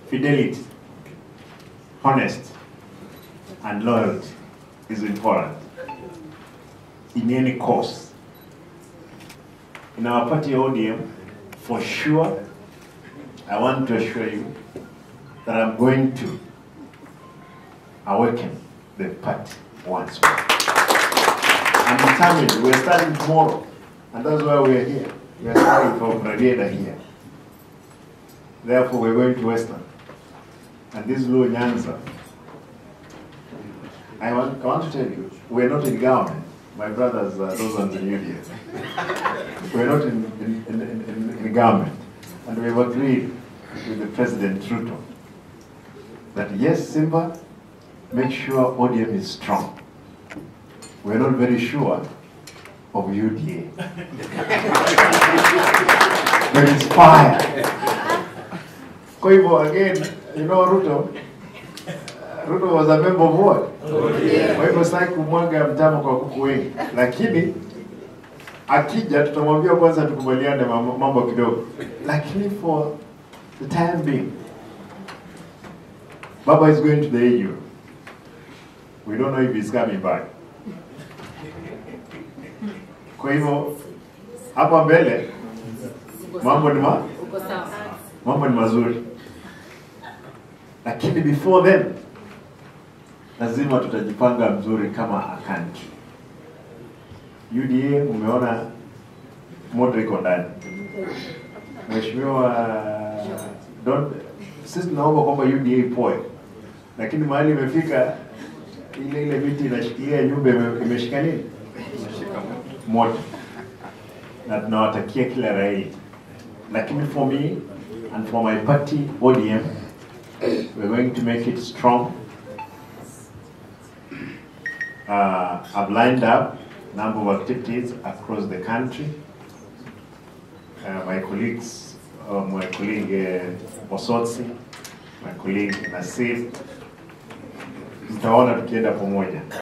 fidelity, honesty, and loyalty is important in any cause. In our party ODM, for sure, I want to assure you that I'm going to awaken the party once more. I'm determined. We're starting tomorrow, and that's why we're here. We're starting from Radiator here. Therefore, we're going to Western. And this Luo Nyanza, I want to tell you, we're not in government. My brothers, those ones in UDM. We're not in government. And we've agreed with the President Ruto that yes, Simba, make sure ODM is strong. We're not very sure of UDA. But it's fire. Kwa hivyo, again, you know Ruto was a member of what? Kwa hivyo sitaki kumwaga mtamo kwa kuku wengi. Lakini akija tutamwambia kwanza tukubaliane mambo kidogo. Lakini for the time being, Baba is going to the AU. We don't know if he's coming back. Kwa hivyo hapa mbele mambo ni mazuri. Lakini before then lazima tutajipanga mzuri kama a country. UDA umeona moto iko ndani. Mheshimiwa sisi tunaomba kwamba UDA ipoe. Lakini mahali imefika ile miti inashikilia nyumba imeshika nini? Moto. Na tunawatakia kila raia. Lakini for me and for my party ODM, we're going to make it strong. I've lined up a number of activities across the country. My colleague Osotsi, my colleague Nasir, mtaona tukienda pamoja.